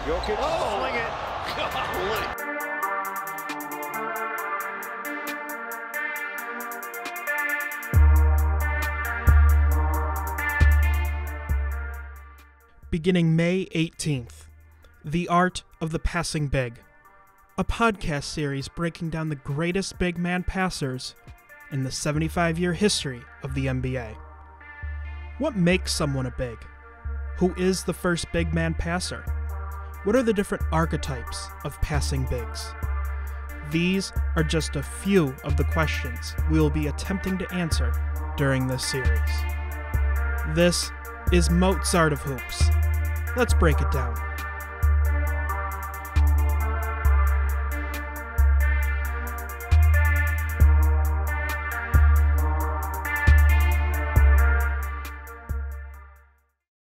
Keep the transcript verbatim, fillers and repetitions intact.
Jokic, Oh. swing it. Golly. Beginning May eighteenth, The Art of the Passing Big, a podcast series breaking down the greatest big man passers in the seventy-five-year history of the N B A. What makes someone a big? Who is the first big man passer? What are the different archetypes of passing bigs? These are just a few of the questions we will be attempting to answer during this series. This is Mozart of Hoops. Let's break it down.